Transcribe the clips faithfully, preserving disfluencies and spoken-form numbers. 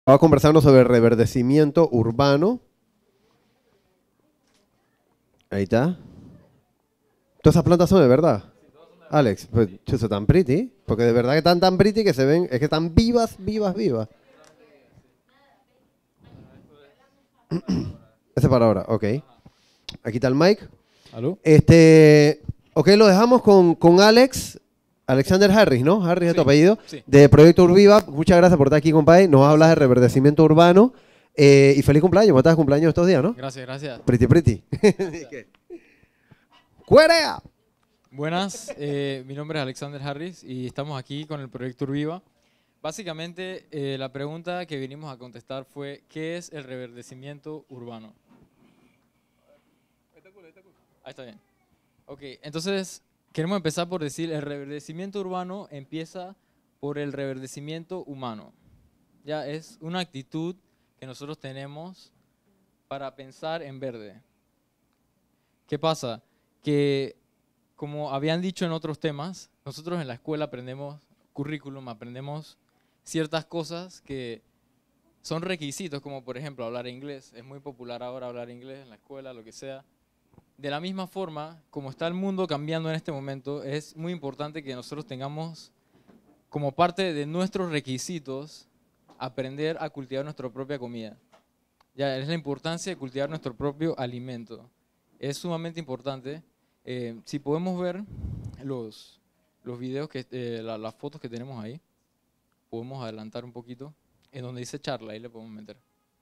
Estaba conversando sobre reverdecimiento urbano. Ahí está. Todas esas plantas son de verdad. Alex, pues chuzo, tan pretty. Porque de verdad que están tan pretty que se ven, es que están vivas, vivas, vivas. Ese para ahora, ok. Aquí está el mic. ¿Aló? Este, ok, lo dejamos con, con Alex, Alexander Harris, ¿no? Harris es tu Sí, apellido, sí. de Proyecto Urbiva. Muchas gracias por estar aquí, compadre. Nos hablas de reverdecimiento urbano. Eh, y feliz cumpleaños, ¿me estás de cumpleaños estos días, no? Gracias, gracias. Pretty, pretty. ¡Cuerea! Buenas, eh, mi nombre es Alexander Harris y estamos aquí con el proyecto Urbiva. Básicamente, eh, la pregunta que vinimos a contestar fue, ¿qué es el reverdecimiento urbano? Ahí está bien. Ok, entonces, queremos empezar por decir, el reverdecimiento urbano empieza por el reverdecimiento humano. Ya es una actitud que nosotros tenemos para pensar en verde. ¿Qué pasa? Que, como habían dicho en otros temas, nosotros en la escuela aprendemos currículum, aprendemos ciertas cosas que son requisitos, como por ejemplo hablar inglés. Es muy popular ahora hablar inglés en la escuela, lo que sea. De la misma forma, como está el mundo cambiando en este momento, es muy importante que nosotros tengamos como parte de nuestros requisitos aprender a cultivar nuestra propia comida. Ya es la importancia de cultivar nuestro propio alimento. Es sumamente importante. Eh, si podemos ver los, los videos, que, eh, la- las fotos que tenemos ahí, podemos adelantar un poquito, en donde dice charla, ahí le podemos meter.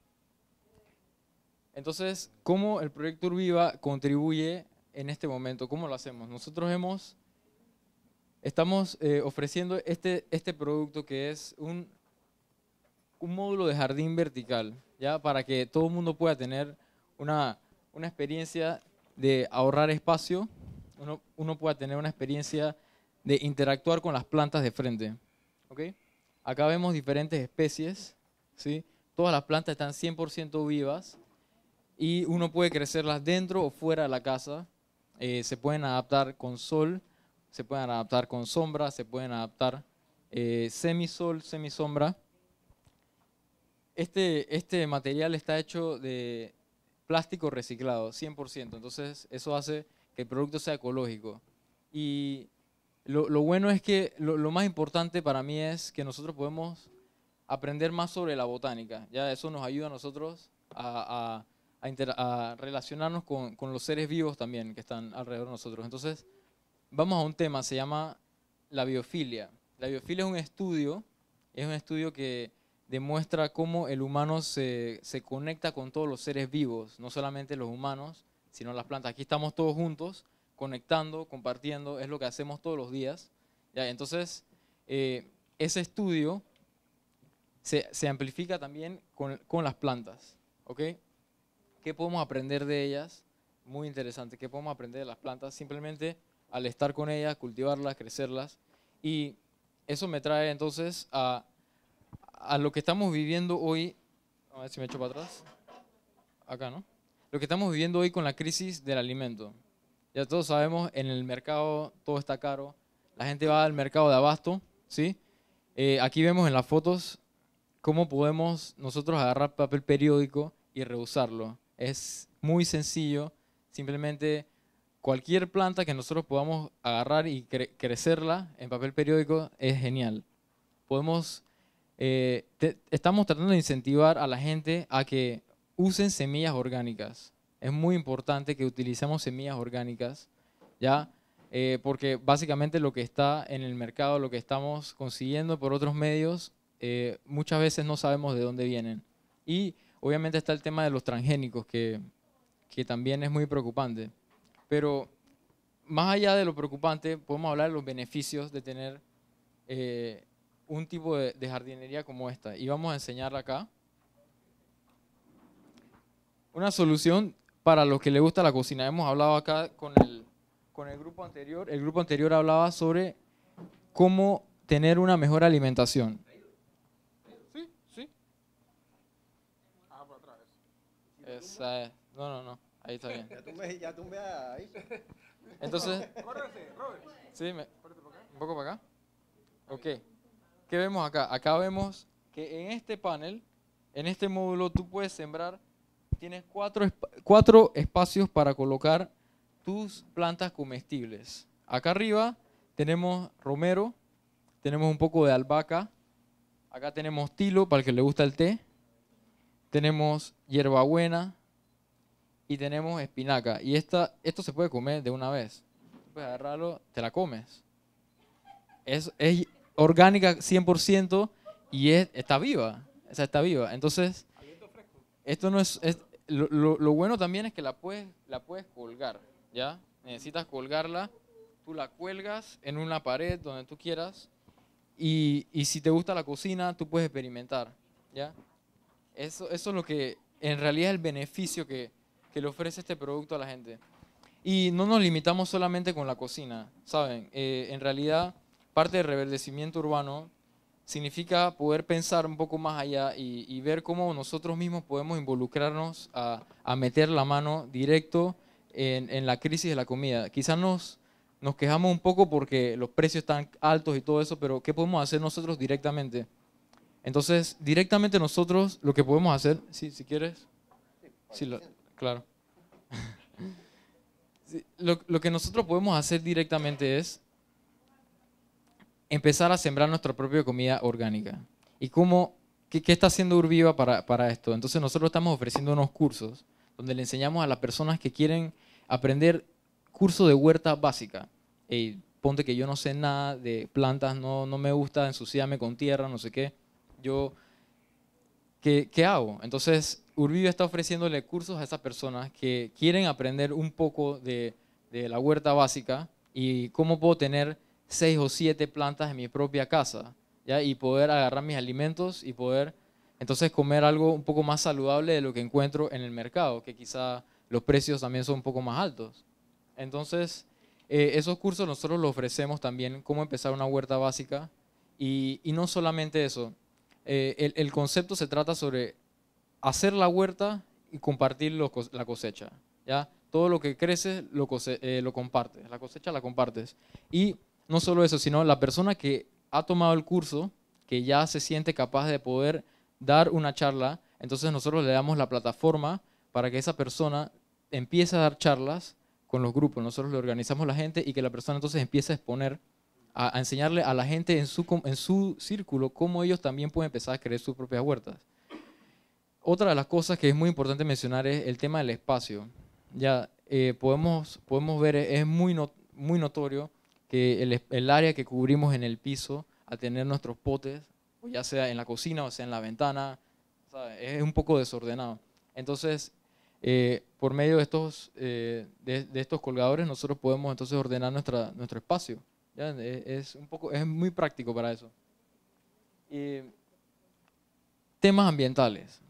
Entonces, ¿cómo el proyecto Urbiva contribuye en este momento? ¿Cómo lo hacemos? Nosotros hemos, estamos eh, ofreciendo este, este producto que es un, un módulo de jardín vertical, ¿ya? Para que todo el mundo pueda tener una, una experiencia de ahorrar espacio, uno, uno pueda tener una experiencia de interactuar con las plantas de frente. ¿Ok? Acá vemos diferentes especies, ¿sí? Todas las plantas están cien por ciento vivas y uno puede crecerlas dentro o fuera de la casa. Eh, se pueden adaptar con sol, se pueden adaptar con sombra, se pueden adaptar eh, semisol, semisombra. Este, este material está hecho de plástico reciclado, cien por ciento. Entonces, eso hace que el producto sea ecológico. Y lo, lo bueno es que lo, lo más importante para mí es que nosotros podemos aprender más sobre la botánica. Ya eso nos ayuda a nosotros a, a, a, inter, a relacionarnos con, con los seres vivos también que están alrededor de nosotros. Entonces, vamos a un tema, se llama la biofilia. La biofilia es un estudio, es un estudio que demuestra cómo el humano se, se conecta con todos los seres vivos, no solamente los humanos, sino las plantas. Aquí estamos todos juntos, conectando, compartiendo, es lo que hacemos todos los días. ¿Ya? Entonces, eh, ese estudio se, se amplifica también con, con las plantas. ¿Ok? ¿Qué podemos aprender de ellas? Muy interesante. ¿Qué podemos aprender de las plantas? Simplemente al estar con ellas, cultivarlas, crecerlas. Y eso me trae entonces a, a lo que estamos viviendo hoy. A ver si me echo para atrás. Acá, ¿no? Lo que estamos viviendo hoy con la crisis del alimento. Ya todos sabemos, en el mercado todo está caro. La gente va al mercado de abasto, ¿sí? Eh, aquí vemos en las fotos cómo podemos nosotros agarrar papel periódico y reusarlo. Es muy sencillo, simplemente cualquier planta que nosotros podamos agarrar y cre crecerla en papel periódico es genial. Podemos, eh, te, estamos tratando de incentivar a la gente a que usen semillas orgánicas. Es muy importante que utilicemos semillas orgánicas, ¿ya? Eh, porque básicamente lo que está en el mercado, lo que estamos consiguiendo por otros medios, eh, muchas veces no sabemos de dónde vienen. Y obviamente está el tema de los transgénicos, que, que también es muy preocupante. Pero más allá de lo preocupante, podemos hablar de los beneficios de tener eh, un tipo de, de jardinería como esta. Y vamos a enseñarla acá. Una solución para los que les gusta la cocina. Hemos hablado acá con el, con el grupo anterior. El grupo anterior hablaba sobre cómo tener una mejor alimentación. Sí, sí. Ah, por atrás. Esa es- no, no, no. Ahí está bien. Ya tumbé, ya tumbé ahí. Entonces, Córrete, Robert. sí, me- Córrete para acá. un poco para acá. Ok. ¿Qué vemos acá? Acá vemos que en este panel En este módulo tú puedes sembrar, tienes cuatro, espa- cuatro espacios para colocar tus plantas comestibles. Acá arriba tenemos romero, tenemos un poco de albahaca, acá tenemos tilo para el que le gusta el té, tenemos hierbabuena y tenemos espinaca. Y esta, esto se puede comer de una vez. Puedes agarrarlo, te la comes. Es, es orgánica cien por ciento y es, está viva. O sea, está viva. Entonces, esto no es... es- lo, lo- lo bueno también es que la puedes, la puedes colgar, ¿ya? Necesitas colgarla, tú la cuelgas en una pared donde tú quieras y, y si te gusta la cocina, tú puedes experimentar, ¿ya? Eso, eso es lo que en realidad es el beneficio que, que le ofrece este producto a la gente. Y no nos limitamos solamente con la cocina, ¿saben? Eh, en realidad, parte del rebeldecimiento urbano significa poder pensar un poco más allá y, y ver cómo nosotros mismos podemos involucrarnos a, a meter la mano directo en, en la crisis de la comida. Quizás nos, nos quejamos un poco porque los precios están altos y todo eso, pero ¿qué podemos hacer nosotros directamente? Entonces, directamente nosotros lo que podemos hacer, sí, si quieres, sí, lo- claro. Sí, Lo, lo que nosotros podemos hacer directamente es empezar a sembrar nuestra propia comida orgánica. ¿Y cómo, qué, qué está haciendo Urbiva para, para esto? Entonces nosotros estamos ofreciendo unos cursos donde le enseñamos a las personas que quieren aprender curso de huerta básica. Ey, ponte que yo no sé nada de plantas, no, no me gusta ensuciarme con tierra, no sé qué. Yo, ¿qué, qué hago? Entonces Urbiva está ofreciéndole cursos a esas personas que quieren aprender un poco de, de la huerta básica y cómo puedo tener seis o siete plantas en mi propia casa, ¿ya? Y poder agarrar mis alimentos y poder entonces comer algo un poco más saludable de lo que encuentro en el mercado, que quizá los precios también son un poco más altos. Entonces, eh, esos cursos nosotros los ofrecemos también, cómo empezar una huerta básica y, y no solamente eso, eh, el, el concepto se trata sobre hacer la huerta y compartir lo cos- la cosecha, ¿ya? Todo lo que crece lo, cose- eh, lo compartes, la cosecha la compartes. Y no solo eso, sino la persona que ha tomado el curso, que ya se siente capaz de poder dar una charla, entonces nosotros le damos la plataforma para que esa persona empiece a dar charlas con los grupos. Nosotros le organizamos la gente y que la persona entonces empiece a exponer, a, a enseñarle a la gente en su, com- en su círculo cómo ellos también pueden empezar a crear sus propias huertas. Otra de las cosas que es muy importante mencionar es el tema del espacio. Ya eh, podemos, podemos ver, es muy, no- muy notorio que el, es- el área que cubrimos en el piso, al tener nuestros potes, o ya sea en la cocina o sea en la ventana, ¿sabe? Es un poco desordenado. Entonces, eh, por medio de estos, eh, de, de estos colgadores, nosotros podemos entonces ordenar nuestra, nuestro espacio. ¿Ya? Es, es un poco, es muy práctico para eso. Y temas ambientales.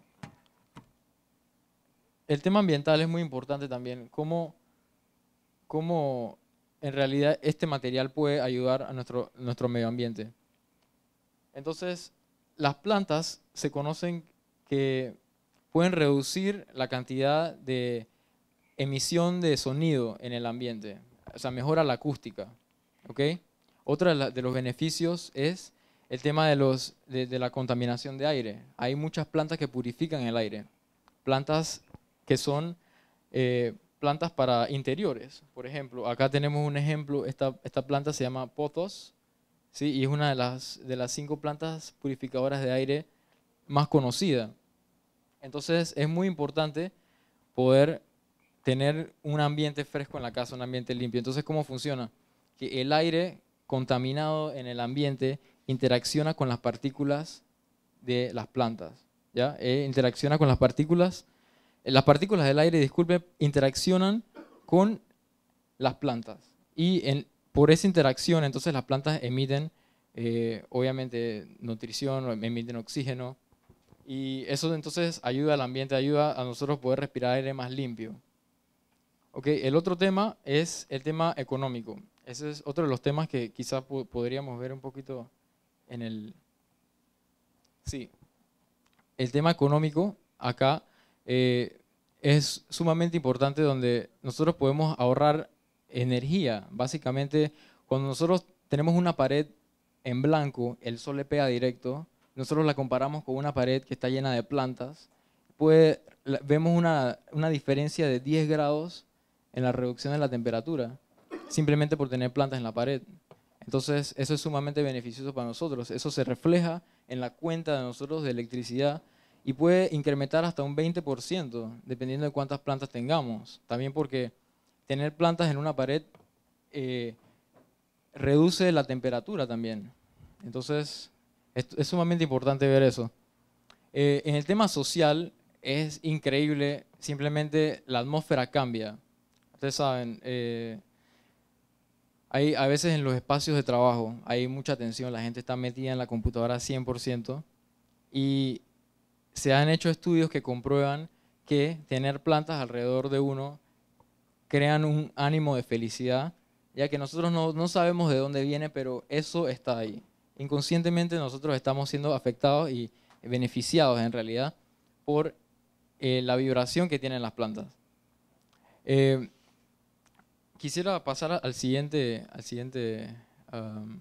El tema ambiental es muy importante también. Cómo, cómo en realidad este material puede ayudar a nuestro, nuestro medio ambiente. Entonces, las plantas se conocen que pueden reducir la cantidad de emisión de sonido en el ambiente. O sea, mejora la acústica. ¿Ok? Otro de, la- de los beneficios es el tema de, los, de, de la contaminación de aire. Hay muchas plantas que purifican el aire. Plantas que son eh, plantas para interiores. Por ejemplo, acá tenemos un ejemplo, esta, esta planta se llama pothos, ¿sí? Y es una de las, de las cinco plantas purificadoras de aire más conocida. Entonces es muy importante poder tener un ambiente fresco en la casa, un ambiente limpio. Entonces, ¿cómo funciona? Que el aire contaminado en el ambiente interacciona con las partículas de las plantas, ¿ya? Eh, interacciona con las partículas las partículas del aire, disculpe, interaccionan con las plantas. Y en- por esa interacción, entonces las plantas emiten, eh, obviamente, nutrición, emiten oxígeno. Y eso entonces ayuda al ambiente, ayuda a nosotros poder respirar aire más limpio. Ok, el otro tema es el tema económico. Ese es otro de los temas que quizás po- podríamos ver un poquito en el... Sí, el tema económico acá eh, es sumamente importante donde nosotros podemos ahorrar energía. Básicamente, cuando nosotros tenemos una pared en blanco, el sol le pega directo, nosotros la comparamos con una pared que está llena de plantas, pues la- vemos una, una diferencia de diez grados en la reducción de la temperatura, simplemente por tener plantas en la pared. Entonces, eso es sumamente beneficioso para nosotros. Eso se refleja en la cuenta de nosotros de electricidad y puede incrementar hasta un veinte por ciento, dependiendo de cuántas plantas tengamos. También porque tener plantas en una pared eh, reduce la temperatura también. Entonces, es, es sumamente importante ver eso. Eh, en el tema social, es increíble, simplemente la atmósfera cambia. Ustedes saben, eh, hay, a veces en los espacios de trabajo hay mucha tensión, la gente está metida en la computadora cien por ciento y se han hecho estudios que comprueban que tener plantas alrededor de uno crean un ánimo de felicidad, ya que nosotros no, no sabemos de dónde viene, pero eso está ahí. Inconscientemente nosotros estamos siendo afectados y beneficiados en realidad por eh, la vibración que tienen las plantas. Eh, quisiera pasar al siguiente, al siguiente, um,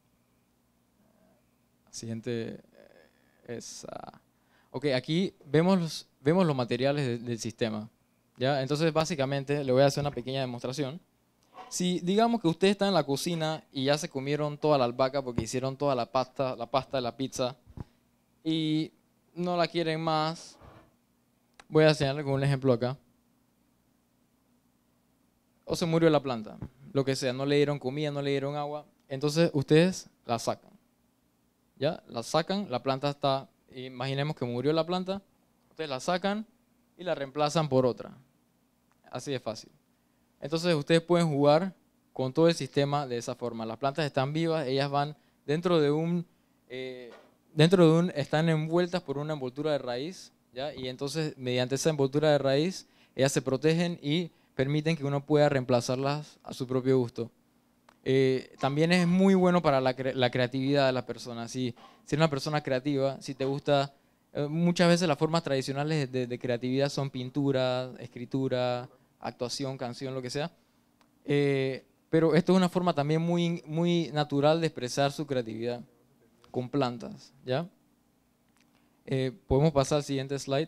siguiente es, uh, ok, aquí vemos los, vemos los materiales de, del sistema. ¿Ya? Entonces, básicamente, le voy a hacer una pequeña demostración. Si digamos que usted está en la cocina y ya se comieron toda la albahaca porque hicieron toda la pasta, la pasta de la pizza y no la quieren más, voy a enseñarle con un ejemplo acá. O se murió la planta, lo que sea, no le dieron comida, no le dieron agua, entonces ustedes la sacan. ¿Ya? La sacan, la planta está, imaginemos que murió la planta, ustedes la sacan y la reemplazan por otra. Así de fácil. Entonces ustedes pueden jugar con todo el sistema de esa forma. Las plantas están vivas, ellas van dentro de un, eh, dentro de un, están envueltas por una envoltura de raíz, ¿ya? Y entonces mediante esa envoltura de raíz, ellas se protegen y permiten que uno pueda reemplazarlas a su propio gusto. Eh, también es muy bueno para la, cre la creatividad de las personas. Si, si eres una persona creativa, si te gusta, eh, muchas veces las formas tradicionales de, de creatividad son pintura, escritura, actuación, canción, lo que sea. Eh, pero esto es una forma también muy, muy natural de expresar su creatividad con plantas, ¿ya? Eh, Podemos pasar al siguiente slide.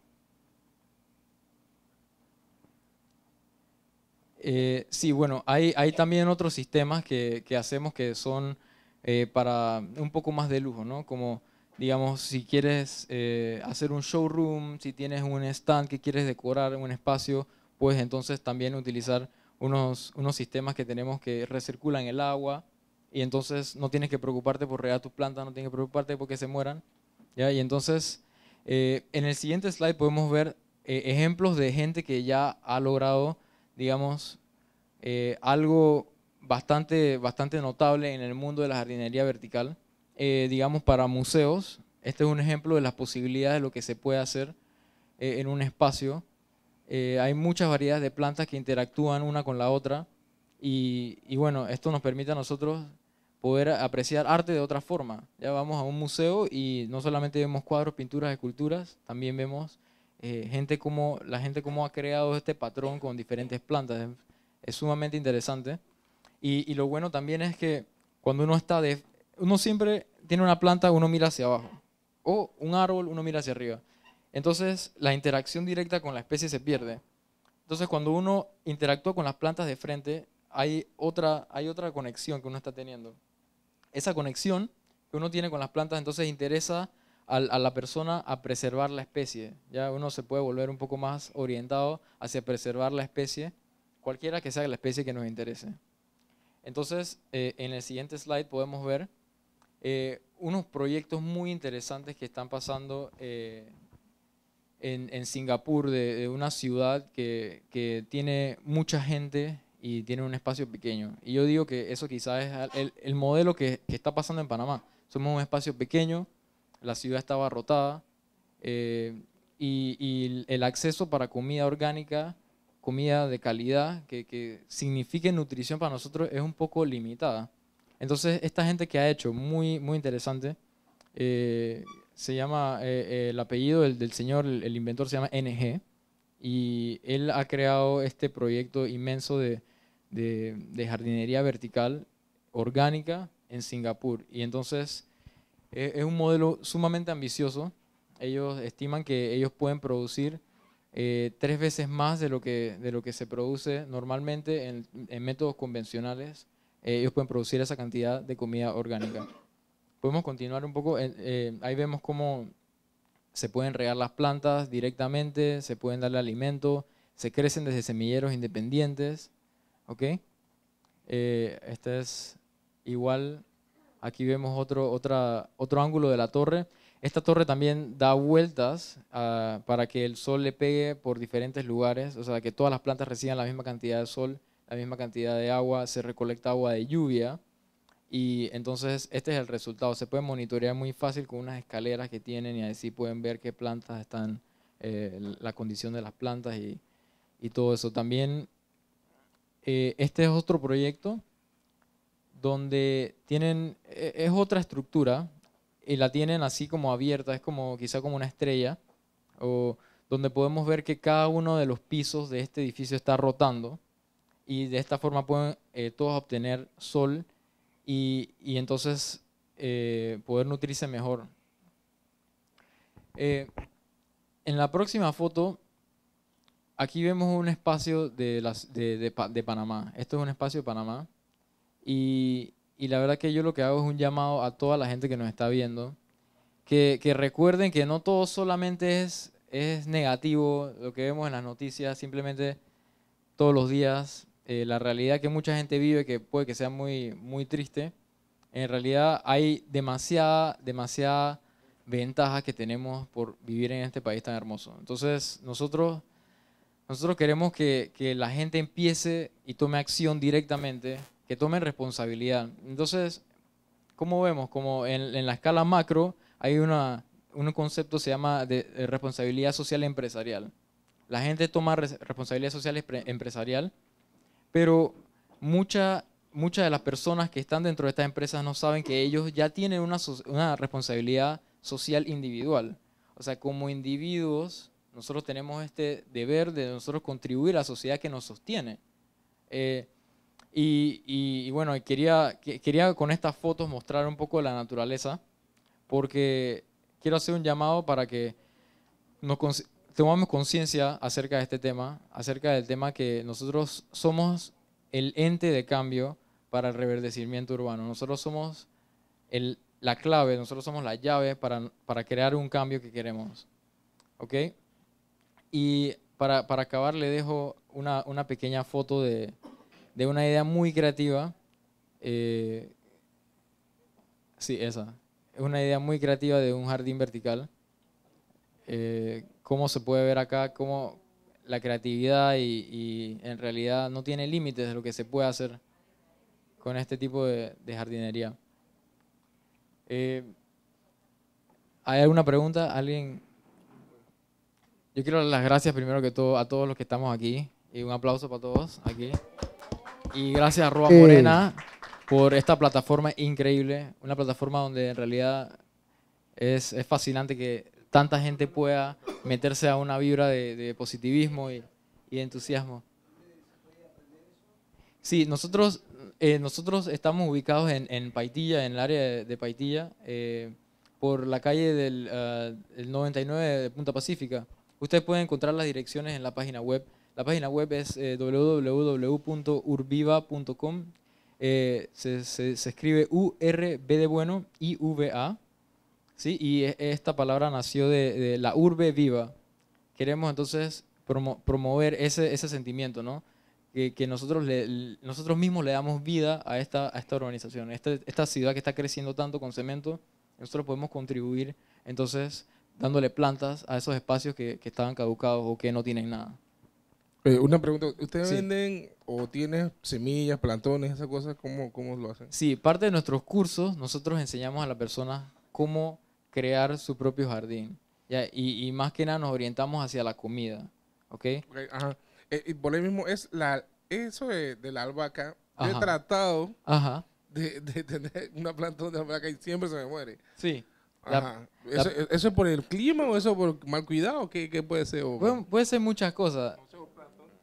Eh, sí, bueno, hay, hay también otros sistemas que, que hacemos que son eh, para un poco más de lujo, ¿no? Como, digamos, si quieres eh, hacer un showroom, si tienes un stand que quieres decorar un espacio, puedes entonces también utilizar unos, unos sistemas que tenemos que recirculan el agua y entonces no tienes que preocuparte por regar tus plantas, no tienes que preocuparte porque se mueran, ¿ya? Y entonces, eh, en el siguiente slide podemos ver eh, ejemplos de gente que ya ha logrado, digamos, eh, algo bastante, bastante notable en el mundo de la jardinería vertical. Eh, digamos, para museos, este es un ejemplo de las posibilidades de lo que se puede hacer eh, en un espacio. Eh, hay muchas variedades de plantas que interactúan una con la otra y, y bueno, esto nos permite a nosotros poder apreciar arte de otra forma. Ya vamos a un museo y no solamente vemos cuadros, pinturas, esculturas, también vemos eh, gente como, la gente cómo ha creado este patrón con diferentes plantas. Es, es sumamente interesante. Y, y lo bueno también es que cuando uno está de... Uno siempre tiene una planta, uno mira hacia abajo. O un árbol, uno mira hacia arriba. Entonces la interacción directa con la especie se pierde. Entonces cuando uno interactúa con las plantas de frente, hay otra, hay otra conexión que uno está teniendo. Esa conexión que uno tiene con las plantas entonces interesa a, a la persona a preservar la especie. Ya uno se puede volver un poco más orientado hacia preservar la especie, cualquiera que sea la especie que nos interese. Entonces, eh, en el siguiente slide podemos ver eh, unos proyectos muy interesantes que están pasando eh, en, en Singapur, de, de una ciudad que, que tiene mucha gente y tiene un espacio pequeño. Y yo digo que eso quizás es el, el modelo que, que está pasando en Panamá. Somos un espacio pequeño, la ciudad está abarrotada eh, y, y el acceso para comida orgánica, comida de calidad, que, que signifique nutrición para nosotros, es un poco limitada. Entonces, esta gente que ha hecho, muy, muy interesante, eh, se llama, eh, eh, el apellido del, del señor, el, el inventor se llama N G, y él ha creado este proyecto inmenso de, de, de jardinería vertical orgánica en Singapur. Y entonces, Es, es un modelo sumamente ambicioso. Ellos estiman que ellos pueden producir eh, tres veces más de lo que, de lo que se produce normalmente en, en métodos convencionales. Eh, ellos pueden producir esa cantidad de comida orgánica. Podemos continuar un poco. Eh, eh, ahí vemos cómo se pueden regar las plantas directamente, se pueden darle alimento, se crecen desde semilleros independientes. ¿Ok? Eh, este es igual. Aquí vemos otro, otra, otro ángulo de la torre. Esta torre también da vueltas uh, para que el sol le pegue por diferentes lugares, o sea, que todas las plantas reciban la misma cantidad de sol, la misma cantidad de agua, se recolecta agua de lluvia y entonces este es el resultado. Se puede monitorear muy fácil con unas escaleras que tienen y así pueden ver qué plantas están, eh, la condición de las plantas y, y todo eso. También eh, este es otro proyecto donde tienen, es otra estructura y la tienen así como abierta, es como quizá como una estrella, o donde podemos ver que cada uno de los pisos de este edificio está rotando y de esta forma pueden eh, todos obtener sol y, y entonces eh, poder nutrirse mejor. Eh, en la próxima foto, aquí vemos un espacio de, las, de, de, de Panamá. Esto es un espacio de Panamá. Y, y la verdad que yo lo que hago es un llamado a toda la gente que nos está viendo, que, que recuerden que no todo solamente es, es negativo, lo que vemos en las noticias, simplemente todos los días, eh, la realidad que mucha gente vive, que puede que sea muy, muy triste, en realidad hay demasiada, demasiada ventaja que tenemos por vivir en este país tan hermoso. Entonces nosotros, nosotros queremos que, que la gente empiece y tome acción directamente, que tomen responsabilidad. Entonces, ¿cómo vemos? Como en, en la escala macro hay una, un concepto que se llama de, de responsabilidad social empresarial. La gente toma res, responsabilidad social empresarial, pero muchas mucha de las personas que están dentro de estas empresas no saben que ellos ya tienen una, una responsabilidad social individual. O sea, como individuos, nosotros tenemos este deber de nosotros contribuir a la sociedad que nos sostiene. Eh, Y, y, y bueno, quería, quería con estas fotos mostrar un poco la naturaleza, porque quiero hacer un llamado para que nos tomemos conciencia acerca de este tema, acerca del tema que nosotros somos el ente de cambio para el reverdecimiento urbano. Nosotros somos el, la clave, nosotros somos la llave para, para crear un cambio que queremos. ¿Ok? Y para, para acabar le dejo una, una pequeña foto de... de una idea muy creativa, eh, sí, esa, es una idea muy creativa de un jardín vertical, eh, cómo se puede ver acá, cómo la creatividad y, y en realidad no tiene límites de lo que se puede hacer con este tipo de, de jardinería. Eh, ¿Hay alguna pregunta? ¿Alguien? Yo quiero dar las gracias primero que todo a todos los que estamos aquí y un aplauso para todos aquí. Y gracias a Roa Morena por esta plataforma increíble, una plataforma donde en realidad es, es fascinante que tanta gente pueda meterse a una vibra de, de positivismo y, y de entusiasmo. Sí, nosotros, eh, nosotros estamos ubicados en, en Paitilla, en el área de, de Paitilla, eh, por la calle del uh, el noventa y nueve de Punta Pacífica. Ustedes pueden encontrar las direcciones en la página web. La página web es eh, w w w punto urbiva punto com. Eh, se, se, se escribe U R B de bueno, I V A. ¿Sí? Y esta palabra nació de, de la urbe viva. Queremos entonces promo, promover ese, ese sentimiento, ¿no? Que, que nosotros, le, nosotros mismos le damos vida a esta, a esta urbanización. Esta, esta ciudad que está creciendo tanto con cemento, nosotros podemos contribuir entonces dándole plantas a esos espacios que, que estaban caducados o que no tienen nada. Eh, una pregunta, ¿ustedes Sí. venden o tienen semillas, plantones, esas cosas? ¿Cómo, cómo lo hacen? Sí, parte de nuestros cursos nosotros enseñamos a la persona cómo crear su propio jardín. ¿Ya? Y, y más que nada nos orientamos hacia la comida. ¿Ok? Okay, ajá. Eh, y por ahí mismo es la, eso de, de la albahaca. Yo he Ajá. tratado Ajá. de, de tener una planta de albahaca y siempre se me muere. Sí. La- Ajá. ¿Eso, ¿Eso es por el clima o eso por mal cuidado? ¿Qué, qué puede ser? O- Puede, puede ser muchas cosas.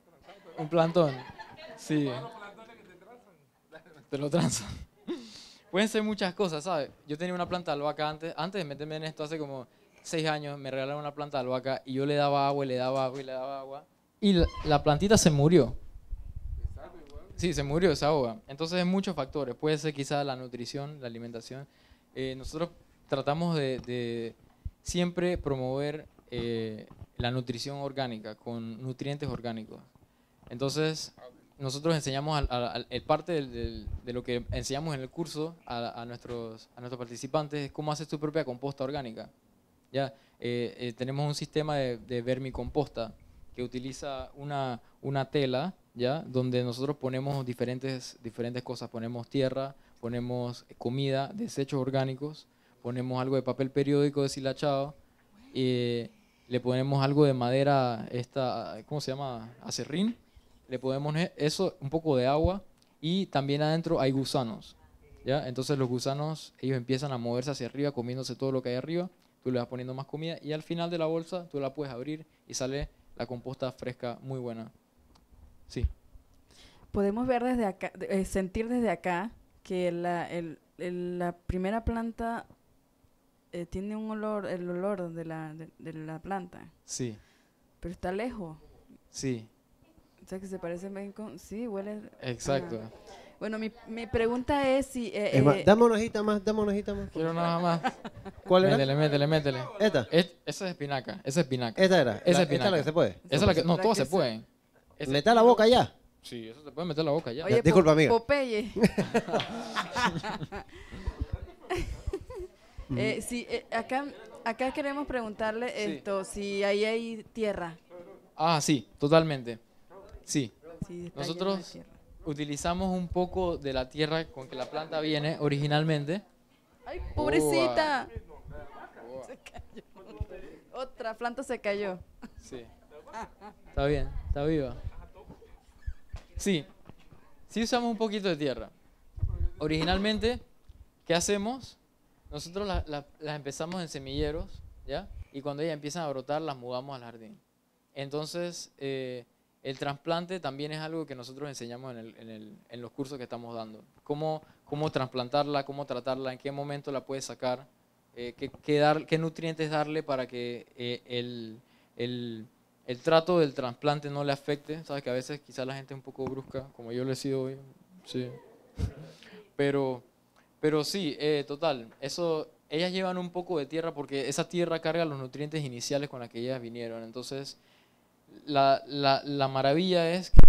Un plantón. Sí. Te lo transan. pueden ser muchas cosas, ¿sabes? Yo tenía una planta de albahaca antes, antes de meterme en esto, hace como seis años, me regalaron una planta de albahaca y yo le daba agua y le daba agua y le daba agua. Y la, la plantita se murió. Sí, se murió esa ahoga. Entonces hay muchos factores. Puede ser quizás la nutrición, la alimentación. Eh, nosotros tratamos de, de siempre promover eh, la nutrición orgánica con nutrientes orgánicos. Entonces nosotros enseñamos, al, al, al- el parte del- del- de lo que enseñamos en el curso a, a nuestros, a nuestros participantes es cómo hacer tu propia composta orgánica. ¿Ya? Eh, eh, tenemos un sistema de, de vermicomposta que utiliza una, una tela, ¿ya? Donde nosotros ponemos diferentes, diferentes cosas. Ponemos tierra, ponemos comida, desechos orgánicos, ponemos algo de papel periódico deshilachado, eh, le ponemos algo de madera, esta, ¿cómo se llama? Acerrín. Le ponemos e- eso, un poco de agua y también adentro hay gusanos. ¿Ya? Entonces los gusanos, ellos empiezan a moverse hacia arriba, comiéndose todo lo que hay arriba. Tú le vas poniendo más comida y al final de la bolsa tú la puedes abrir y sale la composta fresca muy buena. Sí. Podemos ver desde acá, de- eh, sentir desde acá que la, el- el- la primera planta eh, tiene un olor, el olor de la, de, de la planta, Sí, pero está lejos. sí, O sea que se parece bien con... Sí, huele... exacto. Ajá. Bueno, mi, mi pregunta es si... eh, Es más, eh, dame una hojita más, dame una hojita más. Quiero nada más. ¿Cuál era? Métele, métele, métele. Esta. Es- esa es espinaca, esa es espinaca. Esta era. Esa La- es esta espinaca. es la que se puede. Esa es la que, no, La todas que se se- pueden. Ese- Meta la boca ya. Sí, eso se puede meter la boca ya. Oye, disculpa, Po- amiga. Popeye. Eh, sí, eh, acá, acá queremos preguntarle Sí. esto, si ahí hay tierra. Ah, sí, totalmente. Sí. Si está Nosotros- lleno de tierra. Utilizamos un poco de la tierra con que la planta viene originalmente. ¡Ay, pobrecita! Se cayó. Otra planta se cayó. Sí. Está bien, está viva. Sí, sí usamos un poquito de tierra. Originalmente, ¿qué hacemos? Nosotros la- la- las empezamos en semilleros, ¿ya? Y cuando ellas empiezan a brotar, las mudamos al jardín. Entonces, eh, el trasplante también es algo que nosotros enseñamos en, el- en el- en los cursos que estamos dando. Cómo, cómo trasplantarla, cómo tratarla, en qué momento la puedes sacar, eh, qué, qué dar- qué nutrientes darle para que eh, el, el- el trato del trasplante no le afecte. Sabes que a veces quizás la gente es un poco brusca, como yo lo he sido hoy. Sí. Pero, pero sí, eh, total. Eso, ellas llevan un poco de tierra porque esa tierra carga los nutrientes iniciales con la que ellas vinieron. Entonces, la, la, la maravilla es que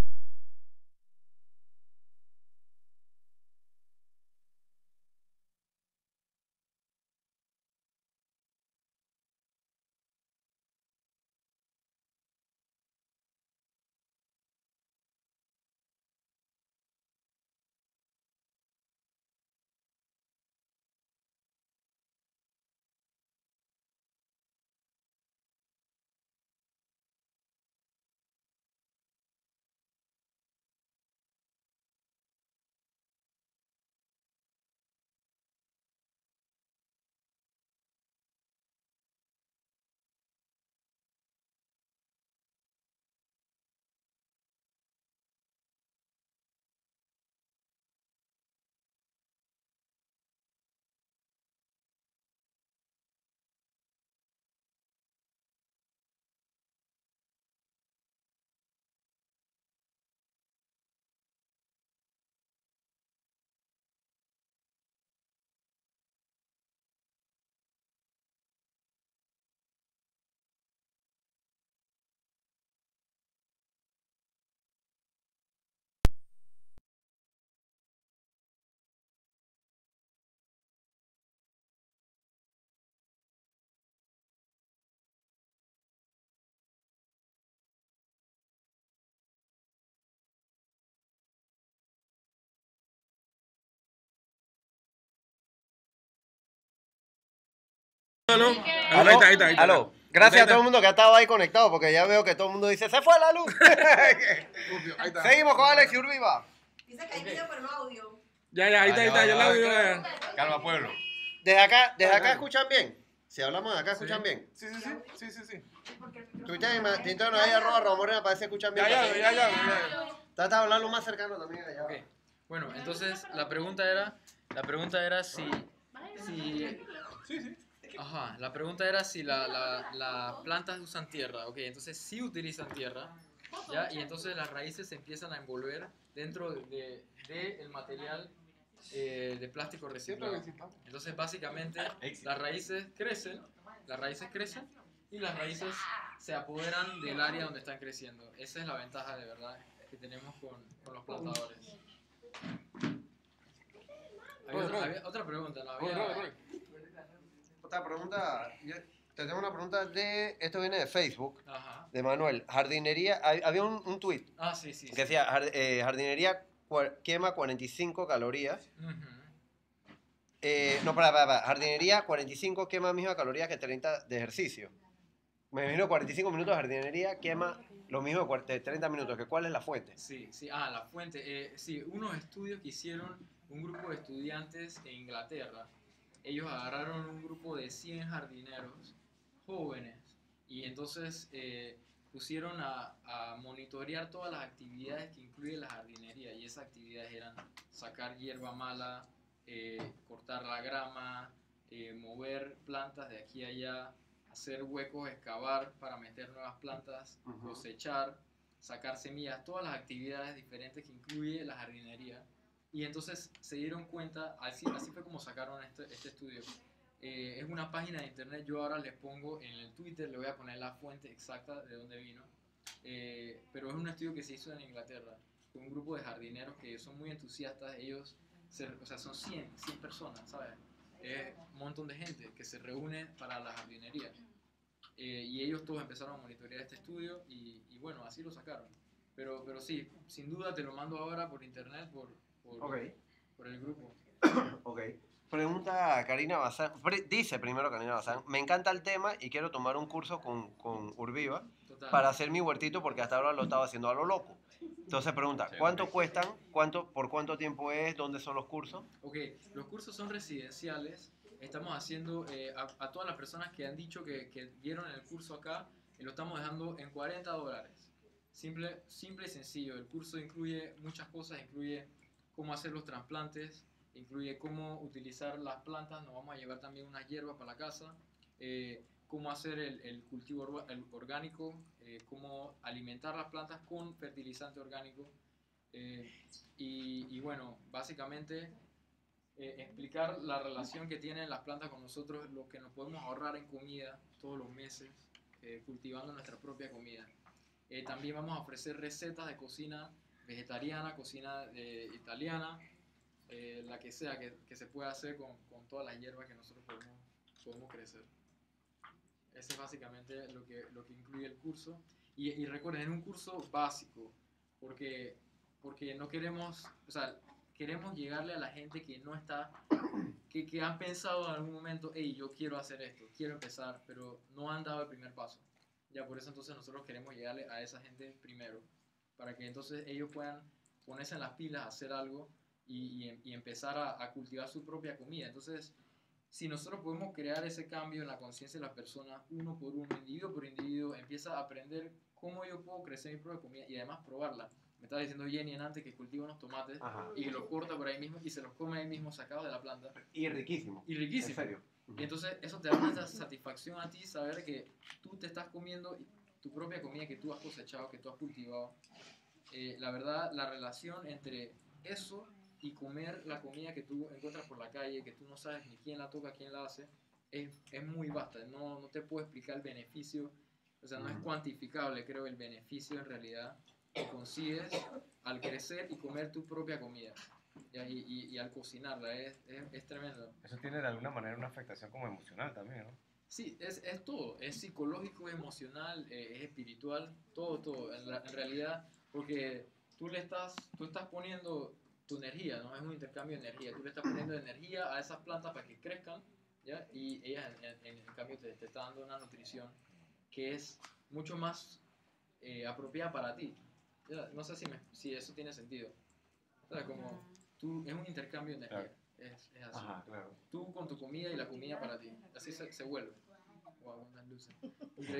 Aló, Aló, ahí está, ahí está, ahí está. aló. Gracias Ahí a está. todo el mundo que ha estado ahí conectado, porque ya veo que todo el mundo dice, ¡se fue la luz! Ahí está. Seguimos con Alex y Urbiva. Dice que hay video, pero no audio. Ya, ya, ahí está, ahí está. Yo la digo. ya. Calma, pueblo. Desde acá, desde acá escuchan bien. Si hablamos de acá, escuchan bien. Sí, sí, sí. Sí, sí, sí. Twitter y me- Tintono ahí, arroba Ramón Morena, para ver si escuchan bien. Ya, ya, ya, ya. ya. Trata de hablarlo más cercano también allá. Ok. Bueno, entonces la pregunta era La pregunta era si... si Ajá, la pregunta era si la, la, las plantas usan tierra. Ok, entonces sí utilizan tierra, ¿ya? Y entonces las raíces se empiezan a envolver dentro de, de el material eh, de plástico reciclado. Entonces básicamente las raíces crecen, las raíces crecen y las raíces se apoderan del área donde están creciendo. Esa es la ventaja de verdad que tenemos con, con los plantadores. Había otra, había otra pregunta, ¿no? Había... Otra pregunta, yo te tengo una pregunta de, esto viene de Facebook, Ajá. de Manuel. Jardinería, hay- había un, un tweet Ah, sí, sí. que sí. decía, "Jar- eh, jardinería cua- quema cuarenta y cinco calorías. Ujú. Eh, no, para, para, para, jardinería cuarenta y cinco quema mismas calorías que treinta de ejercicio. Me imagino cuarenta y cinco minutos de jardinería quema lo mismo de cuarenta de treinta minutos. ¿Que ¿Cuál es la fuente? Sí, sí, ah, la fuente. Eh, sí, unos estudios que hicieron un grupo de estudiantes en Inglaterra. Ellos agarraron un grupo de cien jardineros jóvenes y entonces eh, pusieron a, a monitorear todas las actividades que incluye la jardinería y esas actividades eran sacar hierba mala, eh, cortar la grama, eh, mover plantas de aquí a allá, hacer huecos, excavar para meter nuevas plantas, Ujú. cosechar, sacar semillas, todas las actividades diferentes que incluye la jardinería. Y entonces se dieron cuenta, así, así fue como sacaron este, este estudio. Eh, es una página de internet, yo ahora les pongo en el Twitter, le voy a poner la fuente exacta de dónde vino. Eh, pero es un estudio que se hizo en Inglaterra, con un grupo de jardineros que son muy entusiastas, ellos, se, o sea, son cien, cien personas, ¿sabes? Es un montón de gente que se reúne para la jardinería. Eh, y ellos todos empezaron a monitorear este estudio y, y bueno, así lo sacaron. Pero, pero sí, sin duda te lo mando ahora por internet, por, por, Ok. por el grupo. Ok. Pregunta Karina Bazán. Pre- dice primero Karina Bazán, me encanta el tema y quiero tomar un curso con, con Urbiva Total. para hacer mi huertito porque hasta ahora lo estaba haciendo a lo loco. Entonces pregunta, ¿cuánto cuestan? ¿Cuánto, ¿Por cuánto tiempo es? ¿Dónde son los cursos? Ok, los cursos son residenciales. Estamos haciendo, eh, a, a todas las personas que han dicho que, que vieron el curso acá, eh, lo estamos dejando en cuarenta dólares. Simple, simple y sencillo. El curso incluye muchas cosas, incluye cómo hacer los trasplantes, incluye cómo utilizar las plantas, nos vamos a llevar también unas hierbas para la casa, eh, cómo hacer el, el cultivo orga- el orgánico, eh, cómo alimentar las plantas con fertilizante orgánico. Eh, y, y bueno, básicamente eh, explicar la relación que tienen las plantas con nosotros, lo que nos podemos ahorrar en comida todos los meses, eh, cultivando nuestra propia comida. Eh, también vamos a ofrecer recetas de cocina vegetariana, cocina eh, italiana, eh, la que sea que, que se pueda hacer con, con todas las hierbas que nosotros podemos, podemos crecer. Ese es básicamente lo que, lo que incluye el curso. Y, y recuerden, es un curso básico, porque, porque no queremos, o sea, queremos llegarle a la gente que no está, que, que han pensado en algún momento, hey, yo quiero hacer esto, quiero empezar, pero no han dado el primer paso. Ya por eso entonces nosotros queremos llegarle a esa gente primero, para que entonces ellos puedan ponerse en las pilas, hacer algo y, y, y empezar a, a cultivar su propia comida. Entonces, si nosotros podemos crear ese cambio en la conciencia de las personas, uno por uno, individuo por individuo, empieza a aprender cómo yo puedo crecer mi propia comida y además probarla. Me estaba diciendo Jenny en antes que cultiva unos tomates Ajá. y que los corta por ahí mismo y se los come ahí mismo sacados de la planta. Y riquísimo. Y riquísimo. En serio. Y entonces eso te da una satisfacción a ti saber que tú te estás comiendo tu propia comida que tú has cosechado, que tú has cultivado. Eh, la verdad, la relación entre eso y comer la comida que tú encuentras por la calle, que tú no sabes ni quién la toca, quién la hace, es, es muy vasta. No, no te puedo explicar el beneficio, o sea, no es cuantificable, creo, el beneficio en realidad que consigues al crecer y comer tu propia comida. ¿Ya? Y, y, y al cocinarla, es, es, es tremendo. Eso tiene de alguna manera una afectación como emocional también, ¿no? Sí, es, es todo, es psicológico, es emocional, eh, es espiritual, todo, todo, en, la- en realidad, porque tú le estás, tú estás poniendo tu energía, ¿no? Es un intercambio de energía, tú le estás poniendo energía a esas plantas para que crezcan, ¿ya? Y ellas en, en- en cambio te, te están dando una nutrición que es mucho más eh, apropiada para ti. ¿Ya? No sé si, me- si eso tiene sentido. O sea, como tú, es un intercambio de energía, es, es así. Ajá, claro. Tú con tu comida y la comida para ti. Así se, se vuelve. Wow, unas luces. Increíble.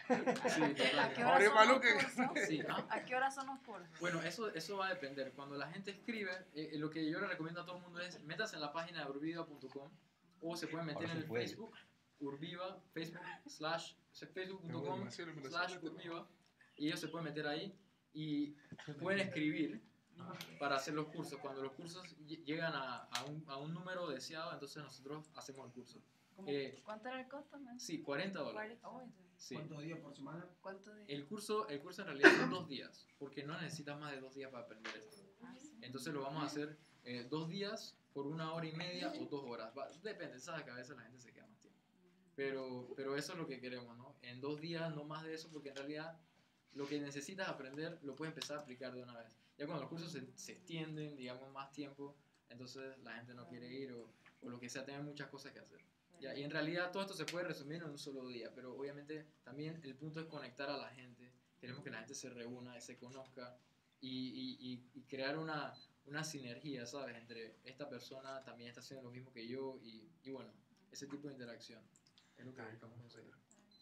Sí, total. ¿A qué hora Jorge son Malú, los que- cursos? Sí, ¿ah? ¿A qué hora son los cursos? Bueno, eso, eso va a depender. Cuando la gente escribe, eh, lo que yo le recomiendo a todo el mundo es métase en la página de urbiva punto com o se pueden meter Ahora en se el puede. Facebook, Urbiva, Facebook, slash, facebook punto com, Demasiado iluminación, slash este. Urbiva, y ellos se pueden meter ahí y pueden escribir para hacer los cursos. Cuando los cursos ll- llegan a, a, un, a un número deseado, entonces nosotros hacemos el curso. ¿Cómo- Eh, ¿Cuánto era el costo? man? Sí, cuarenta dólares. Cuarenta- oh, Sí. ¿Cuántos días por semana? ¿Cuánto de- El curso, el curso en realidad son dos días, porque no necesitas más de dos días para aprender esto. Ah, sí. Entonces lo vamos a hacer eh, dos días por una hora y media o dos horas. Va- depende, sabes que a veces la gente se queda más tiempo. Pero, pero eso es lo que queremos, ¿no? En dos días, no más de eso, porque en realidad lo que necesitas aprender lo puedes empezar a aplicar de una vez. Ya cuando los cursos se, se extienden, digamos, más tiempo, entonces la gente no quiere ir o, o lo que sea, tienen muchas cosas que hacer. Ya, y en realidad todo esto se puede resumir en un solo día, pero obviamente también el punto es conectar a la gente. Queremos que la gente se reúna y se conozca y, y, y, y crear una, una sinergia, ¿sabes? Entre esta persona también está haciendo lo mismo que yo y, y bueno, ese tipo de interacción es lo que buscamos conseguir.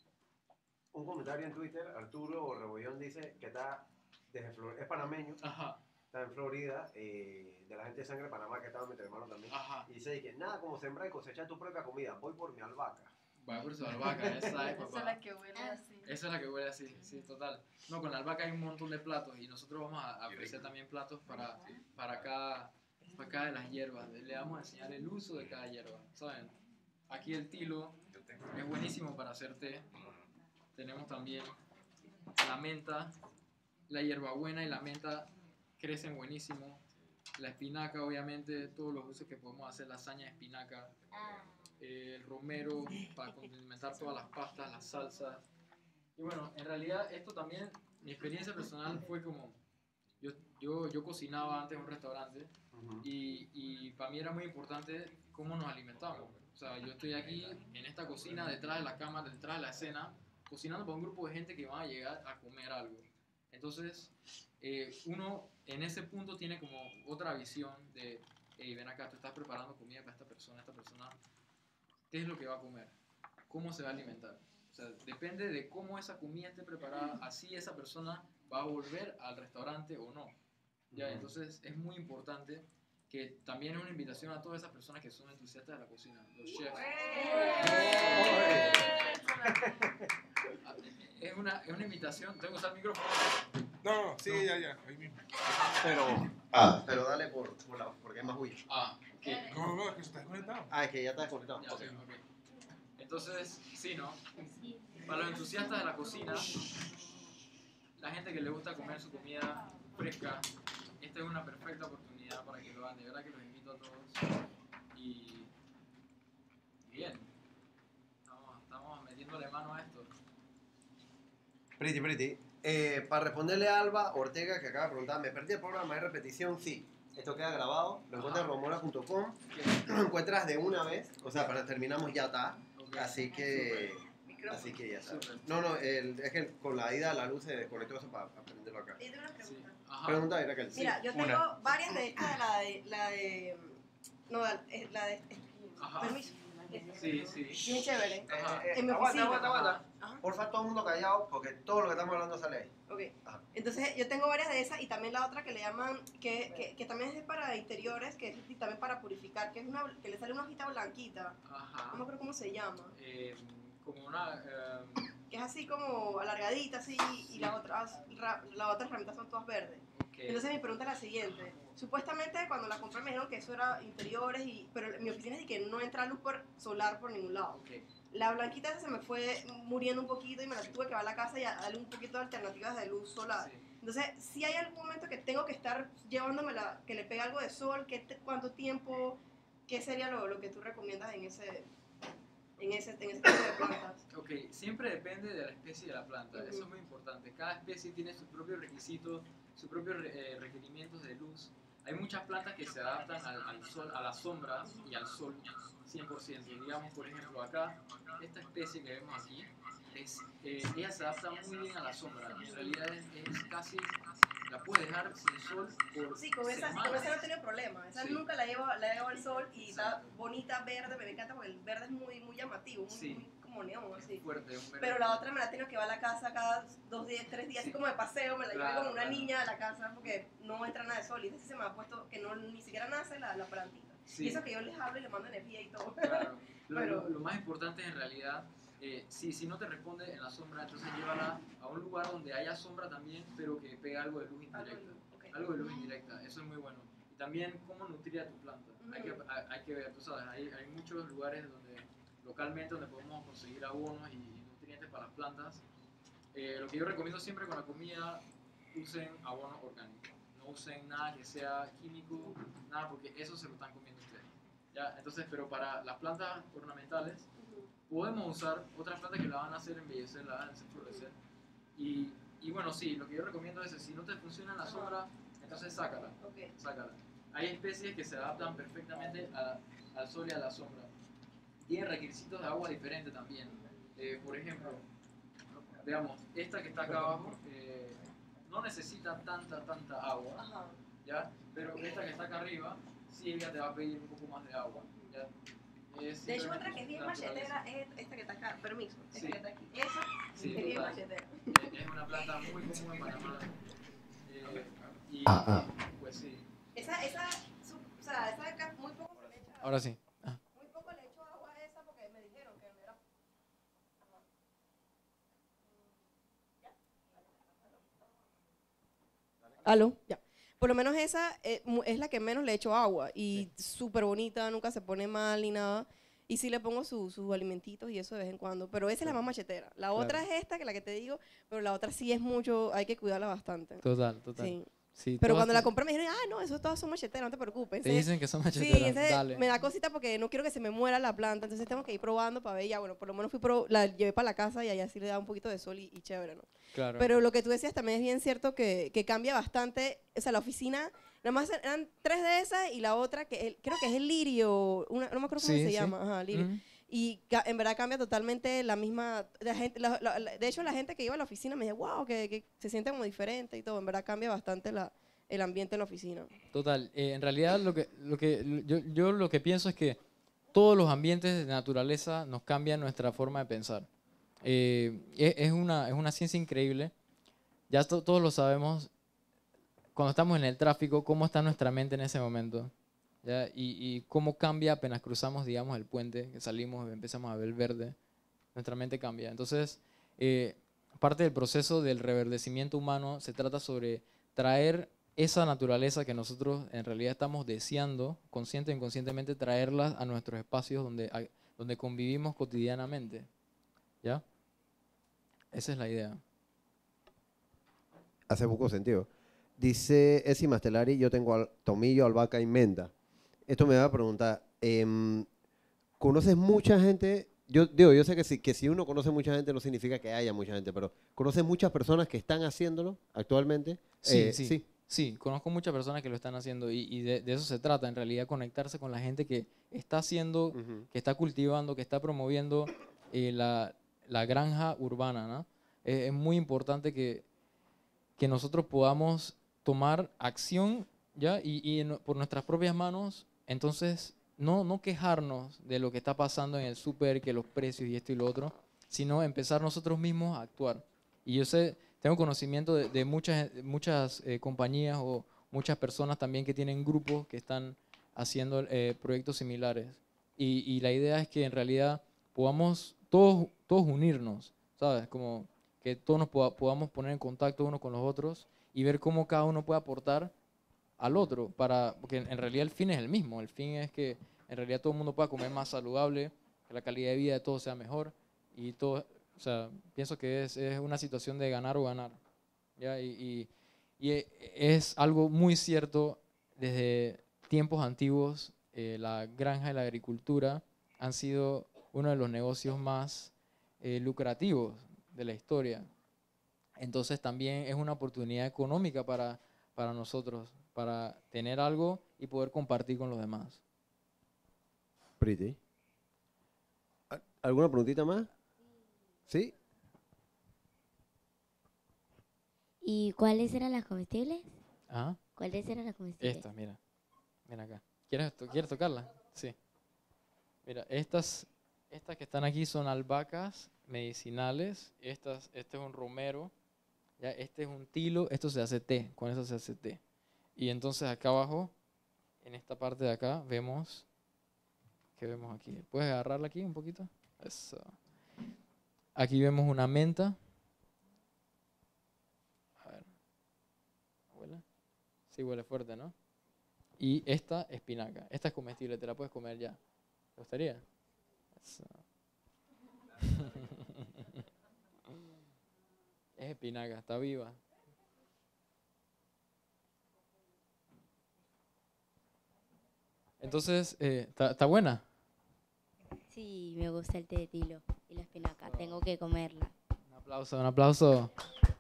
Un comentario en Twitter, Arturo Rebollón dice que está desde Flor- es panameño, Ajá, está en Florida, eh, de la gente de Sangre de Panamá, que estaba mi hermano también. ajá. Y dice que nada como sembrar y cosechar tu propia comida, voy por mi albahaca. Va por su albahaca, esa es, Esa es papá. la que huele así. Esa es la que huele así, sí, total. No, con la albahaca hay un montón de platos y nosotros vamos a a ofrecer también platos para, para, cada, para cada de las hierbas. Le vamos a enseñar el uso de cada hierba, ¿saben? Aquí el tilo es buenísimo para hacer té. Tenemos también la menta, la hierbabuena y la menta crecen buenísimo. La espinaca, obviamente, todos los usos que podemos hacer, lasaña de espinaca. Eh, el romero para condimentar todas las pastas, las salsas. Y bueno, en realidad esto también, mi experiencia personal fue como, yo, yo, yo cocinaba antes en un restaurante y, y para mí era muy importante cómo nos alimentamos. O sea, yo estoy aquí en esta cocina, detrás de la cámara, detrás de la escena, cocinando para un grupo de gente que va a llegar a comer algo. Entonces, eh, uno en ese punto tiene como otra visión de, hey, ven acá, tú estás preparando comida para esta persona, esta persona, ¿qué es lo que va a comer? ¿Cómo se va a alimentar? O sea, depende de cómo esa comida esté preparada, así esa persona va a volver al restaurante o no. Ya, entonces es muy importante que también es una invitación a todas esas personas que son entusiastas de la cocina, los chefs. Es una, es una invitación, tengo que usar el micrófono. No, no, sí, ya, ya, ahí mismo. Pero, ah, pero dale por, por la, porque es más huicho. Ah, ok. No, no, es que se está desconectado. Ah, es que ya está desconectado. Ya, Ok. sí, ok. Entonces, sí, ¿no? Para los entusiastas de la cocina, la gente que le gusta comer su comida fresca, esta es una perfecta oportunidad para que lo hagan. De verdad que los invito a todos. Y bien, estamos, estamos metiéndole mano a esto. Pretty, pretty. Eh, para responderle a Alba Ortega, que acaba de preguntar, ¿me perdí el programa? ¿Hay repetición? Sí. Esto queda grabado, lo encuentras en romola punto com, lo encuentras de una vez, o sea, para terminamos ya está. Ok. Así que, así que ya está. No, no, el- es que con la ida la luz se desconectó eso para, para prenderlo acá. Yo tengo una Sí. pregunta. Ajá. Pregunta, era que Mira, yo tengo Una. varias de estas, de la de, la de, no, la eh, la de, Ajá. permiso, Sí, sí. bien chévere, Ajá. en mi aguanta, oficina. aguanta, aguanta. Ajá, Porfa, todo el mundo callado, porque todo lo que estamos hablando sale ahí. ok. Ajá. Entonces yo tengo varias de esas y también la otra que le llaman, que, que, que también es para interiores, que es y también para purificar, que es una, que le sale una hojita blanquita, no me Ajá. acuerdo cómo se llama, Eh, como una... eh, que es así como alargadita así y las otras, ra- las otras ramitas son todas verdes. ok. Entonces mi pregunta es la siguiente. Supuestamente cuando la compré me dijeron que eso era interiores, y, pero en mi oficina es de que no entra luz por solar por ningún lado. Ok. La blanquita esa se me fue muriendo un poquito y me la tuve que llevar a la casa y a darle un poquito de alternativas de luz solar. Sí. Entonces, si hay algún momento que tengo que estar llevándome la, que le pegue algo de sol, ¿qué te- ¿cuánto tiempo? ¿Qué sería lo, lo que tú recomiendas en ese, en ese, en ese tipo de plantas? Ok, siempre depende de la especie de la planta, Ujú. eso es muy importante. Cada especie tiene sus propios requisitos, sus propios eh, requerimientos de luz. Hay muchas plantas que se adaptan al, al sol, a la sombra y al sol cien por ciento. Digamos, por ejemplo, acá, esta especie que vemos aquí, es, eh, ella se adapta muy bien a la sombra. En realidad es, es casi, la puedes dejar sin sol por Sí, con esa, con semanas. esa no he tenido problema. Esa Sí. nunca la llevo, la llevo al sol y está Exacto. bonita, verde, me encanta porque el verde es muy, muy llamativo, muy, Sí. muy como como neón, así. Fuerte, un verde. Pero la otra me la tengo que va a la casa cada dos días, tres días, así como de paseo, me la llevé Claro, como una claro. niña a la casa porque no entra nada de sol. Y ese sí se me ha puesto que no ni siquiera nace la, la plantita. Sí. Y eso que yo les hablo y les mando energía y todo. Claro. Lo, Pero- lo- lo más importante en realidad, eh, sí, si no te responde en la sombra, entonces llévala a un lugar donde haya sombra también, pero que pegue algo de luz Algo indirecta. de- ok. Algo de luz indirecta, eso es muy bueno. Y también cómo nutrir a tu planta. Hay que, Ujú. hay, hay que ver, tú sabes, hay, hay muchos lugares donde localmente donde podemos conseguir abonos y nutrientes para las plantas. Eh, lo que yo recomiendo siempre con la comida, usen abono orgánico. No usen nada que sea químico, nada, porque eso se lo están comiendo ustedes. ¿Ya? Entonces, pero para las plantas ornamentales, Ujú. podemos usar otras plantas que la van a hacer embellecer, la van a hacer florecer. Y, y bueno, sí, lo que yo recomiendo es, si no te funciona en la Ajá. sombra, entonces sácala, Ok. sácala. Hay especies que se adaptan perfectamente a- al sol y a la sombra. Tienen requisitos de agua diferentes también. Eh, por ejemplo, veamos, esta que está acá abajo eh, no necesita tanta, tanta agua, Ajá. ¿ya? Pero esta que está acá arriba, sí, ella te va a pedir un poco más de agua, ¿ya? Es De hecho, simplemente otra que es bien naturaleza. machetera es esta que está acá. Permiso. Esta Sí. que está aquí. Esa Sí, es bien total. machetera. Es es una planta muy común en Panamá. Eh, y pues sí. Esa, esa, su- o sea, esa acá muy poco se le echa. Ahora sí. Ah, Muy poco le echo agua a esa porque me dijeron que era. Aló, ya. Por lo menos esa eh, mu- es la que menos le echo agua y súper bonita, nunca se pone mal ni nada. Y sí le pongo su- sus alimentitos y eso de vez en cuando. Pero esa es la más machetera. La otra es esta, que la que te digo, pero la otra sí es mucho, hay que cuidarla bastante. total, total. Sí. Sí, Pero todas cuando la te- compré me dijeron, ah, no, esos todos son macheteras, no te preocupes. Te Ese- dicen que son Sí, macheteras, ese dale. me da cosita porque no quiero que se me muera la planta, entonces tengo que ir probando para ver, ya, bueno, por lo menos fui pro, la llevé para la casa y allá sí le da un poquito de sol y, y chévere, ¿no? Claro. Pero lo que tú decías también es bien cierto que, que cambia bastante, o sea, la oficina, nada más eran tres de esas y la otra, que el- creo que es el lirio, una- no me acuerdo cómo Sí, se sí. llama, ajá, lirio. Mm, Y ca- en verdad cambia totalmente la misma, la gente, la- la- la- de hecho la gente que iba a la oficina me decía, wow, que, que se siente como diferente y todo, en verdad cambia bastante la, el ambiente en la oficina. Total. Eh, en realidad lo que, lo que yo, yo lo que pienso es que todos los ambientes de naturaleza nos cambian nuestra forma de pensar. Eh, es, es una, es una ciencia increíble. Ya to- todos lo sabemos. Cuando estamos en el tráfico, cómo está nuestra mente en ese momento. ¿Ya? Y, y cómo cambia apenas cruzamos, digamos, el puente, que salimos y empezamos a ver el verde. Nuestra mente cambia. Entonces, eh, parte del proceso del reverdecimiento humano se trata sobre traer esa naturaleza que nosotros en realidad estamos deseando, consciente e inconscientemente, traerla a nuestros espacios donde, hay- donde convivimos cotidianamente. ¿Ya? Esa es la idea. Hace poco sentido. Dice Esi Mastelari, yo tengo al- tomillo, albahaca y menta. Esto me va a preguntar, em, ¿conoces mucha gente? Yo digo, yo sé que si, que si uno conoce mucha gente no significa que haya mucha gente, pero ¿conoces muchas personas que están haciéndolo actualmente? Sí, Eh, sí, sí. sí, conozco muchas personas que lo están haciendo y, y de, de eso se trata, en realidad, conectarse con la gente que está haciendo, Ujú. que está cultivando, que está promoviendo eh, la, la granja urbana, ¿no? Eh, es muy importante que, que nosotros podamos tomar acción, ¿ya? Y, y en- por nuestras propias manos, entonces, no, no quejarnos de lo que está pasando en el súper, que los precios y esto y lo otro, sino empezar nosotros mismos a actuar. Y yo sé, tengo conocimiento de, de muchas, muchas eh, compañías o muchas personas también que tienen grupos que están haciendo eh, proyectos similares. Y, y la idea es que en realidad podamos todos, todos unirnos, ¿sabes? Como que todos nos poda- podamos poner en contacto unos con los otros y ver cómo cada uno puede aportar al otro, para, porque en en realidad el fin es el mismo, el fin es que en realidad todo el mundo pueda comer más saludable, que la calidad de vida de todos sea mejor y todo, o sea, pienso que es, es una situación de ganar o ganar, ¿ya? Y, y, y e- es algo muy cierto desde tiempos antiguos, eh, la granja y la agricultura han sido uno de los negocios más eh, lucrativos de la historia. Entonces también es una oportunidad económica para, para nosotros, para tener algo y poder compartir con los demás. Pretty. ¿Al- ¿Alguna preguntita más? ¿Sí? ¿Y cuáles eran las comestibles? Ajá. ¿Cuáles eran las comestibles? Estas, mira. Mira acá. ¿Quieres, to- ¿Quieres tocarla? Sí. Mira, estas Estas que están aquí son albahacas medicinales. Estas, este es un romero. Ya, este es un tilo. Esto se hace té. Con eso se hace té. Y entonces acá abajo, en esta parte de acá, vemos... ¿Qué vemos aquí? ¿Puedes agarrarla aquí un poquito? Eso. Aquí vemos una menta. A ver. ¿Huele? Sí, huele fuerte, ¿no? Y esta espinaca. Esta es comestible, te la puedes comer ya. ¿Te gustaría? Eso. Es espinaca, está viva. Entonces, ¿está eh, buena? Sí, me gusta el té de tilo y la espinaca. Tengo que comerla. Un aplauso, un aplauso.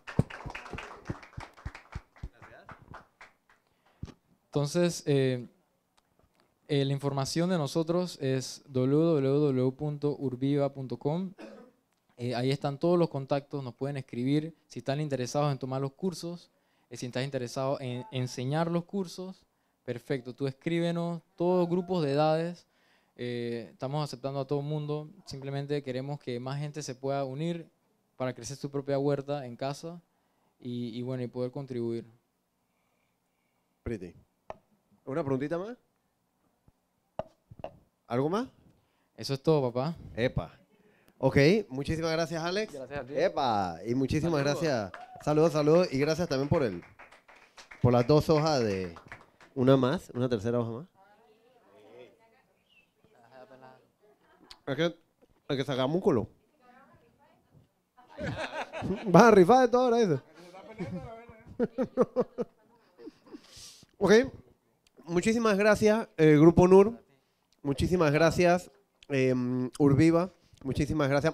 Entonces, eh, eh, la información de nosotros es w w w punto urbiva punto com. Eh, ahí están todos los contactos, nos pueden escribir si están interesados en tomar los cursos, eh, si estás interesado en enseñar los cursos. Perfecto, tú escríbenos, todos grupos de edades, eh, estamos aceptando a todo el mundo, simplemente queremos que más gente se pueda unir para crecer su propia huerta en casa y, y bueno, y poder contribuir. Pretty. ¿Una preguntita más? ¿Algo más? Eso es todo, papá. Epa. Ok, muchísimas gracias, Alex. Gracias a ti. Epa, y muchísimas Saludos. gracias. Saludos, saludos, y gracias también por el, por las dos hojas de... Una más, una tercera hoja más. Es que, es que sacamos un culo. Vas a rifar de todo ahora eso. Ok, muchísimas gracias, eh, Grupo Nur. Muchísimas gracias, eh, Urbiva. Muchísimas gracias.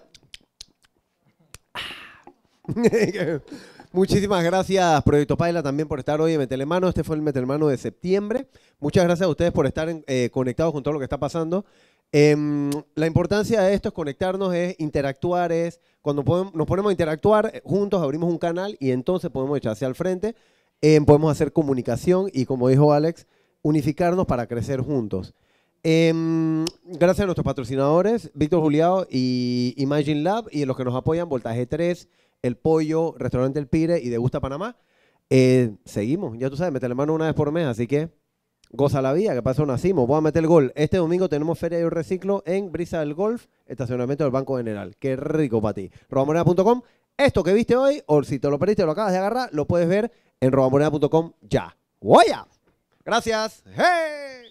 Muchísimas gracias, Proyecto Paila, también por estar hoy en Metelemano. Este fue el Metelemano de septiembre. Muchas gracias a ustedes por estar en, eh, conectados con todo lo que está pasando. Eh, la importancia de esto es conectarnos, es interactuar, es cuando podemos, nos ponemos a interactuar eh, juntos, abrimos un canal y entonces podemos echar hacia el frente. Eh, podemos hacer comunicación y, como dijo Alex, unificarnos para crecer juntos. Eh, gracias a nuestros patrocinadores, Víctor Juliao y Imagine Lab, y a los que nos apoyan, Voltaje tres, El Pollo, Restaurante El Pire y Degusta Panamá. Eh, seguimos, ya tú sabes, meterle mano una vez por mes, así que goza la vida, que pasó nacimos. Voy a meter el gol. Este domingo tenemos Feria de Reciclo en Brisa del Golf, estacionamiento del Banco General. Qué rico para ti. robamoneda punto com. Esto que viste hoy, o si te lo perdiste o lo acabas de agarrar, lo puedes ver en robamoneda punto com ya. ¡Guaya! Gracias. ¡Hey!